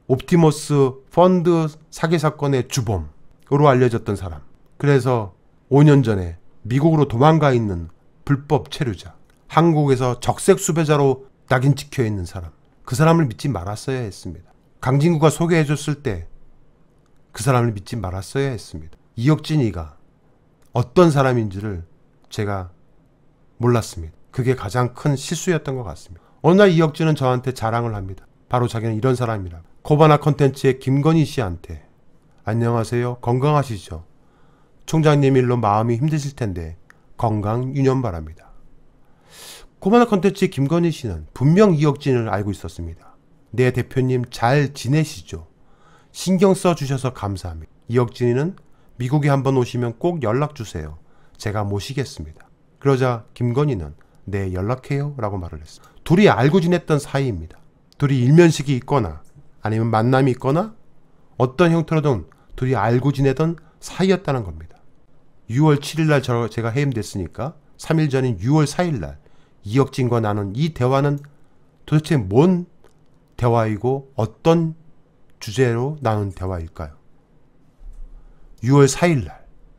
옵티머스 펀드 사기 사건의 주범으로 알려졌던 사람. 그래서 5년 전에 미국으로 도망가 있는 불법 체류자. 한국에서 적색 수배자로 낙인 찍혀 있는 사람. 그 사람을 믿지 말았어야 했습니다. 강진구가 소개해줬을 때 그 사람을 믿지 말았어야 했습니다. 이혁진이가 어떤 사람인지를 제가 몰랐습니다. 그게 가장 큰 실수였던 것 같습니다. 어느 날 이혁진은 저한테 자랑을 합니다. 바로 자기는 이런 사람이라. 코바나 컨텐츠의 김건희 씨한테 안녕하세요. 건강하시죠? 총장님 일로 마음이 힘드실 텐데 건강 유념 바랍니다. 코바나 컨텐츠의 김건희 씨는 분명 이혁진을 알고 있었습니다. 네 대표님 잘 지내시죠? 신경 써주셔서 감사합니다. 이혁진이는 미국에 한번 오시면 꼭 연락주세요. 제가 모시겠습니다. 그러자 김건희는 네 연락해요 라고 말을 했어요. 둘이 알고 지냈던 사이입니다. 둘이 일면식이 있거나 아니면 만남이 있거나 어떤 형태로든 둘이 알고 지내던 사이였다는 겁니다. 6월 7일날 제가 해임됐으니까 3일 전인 6월 4일날 이혁진과 나눈 이 대화는 도대체 뭔 대화이고 어떤 주제로 나눈 대화일까요? 6월 4일날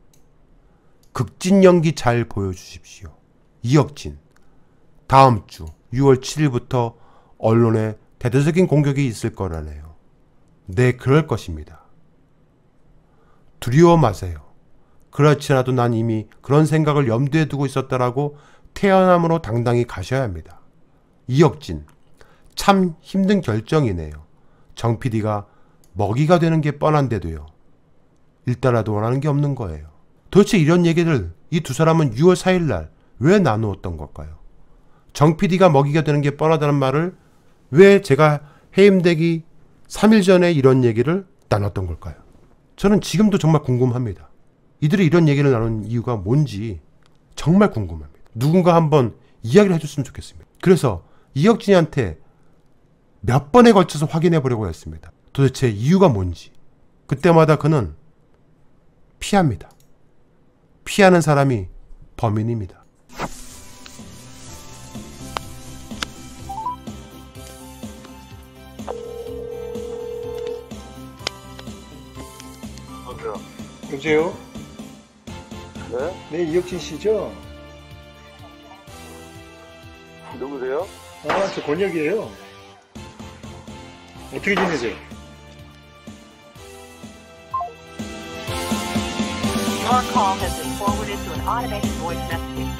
극진 연기 잘 보여주십시오. 이혁진 다음 주 6월 7일부터 언론에 대대적인 공격이 있을 거라네요. 네, 그럴 것입니다. 두려워 마세요. 그렇지 않아도 난 이미 그런 생각을 염두에 두고 있었다라고 태어남으로 당당히 가셔야 합니다. 이혁진 참 힘든 결정이네요. 정 PD가 먹이가 되는 게 뻔한데도요. 일단라도 원하는 게 없는 거예요. 도대체 이런 얘기를 이 두 사람은 6월 4일날 왜 나누었던 걸까요? 정 PD가 먹이가 되는 게 뻔하다는 말을 왜 제가 해임되기 3일 전에 이런 얘기를 나눴던 걸까요? 저는 지금도 정말 궁금합니다. 이들이 이런 얘기를 나눈 이유가 뭔지 정말 궁금합니다. 누군가 한번 이야기를 해줬으면 좋겠습니다. 그래서 이혁진이한테 몇 번에 걸쳐서 확인해 보려고 했습니다. 도대체 이유가 뭔지. 그때마다 그는 피합니다. 피하는 사람이 범인입니다. 여보세요? 네? 네, 이혁진 씨죠? 누구세요? 아, 저 권혁이에요. 어떻게 지내세요? Your call has been forwarded to an automated voice messaging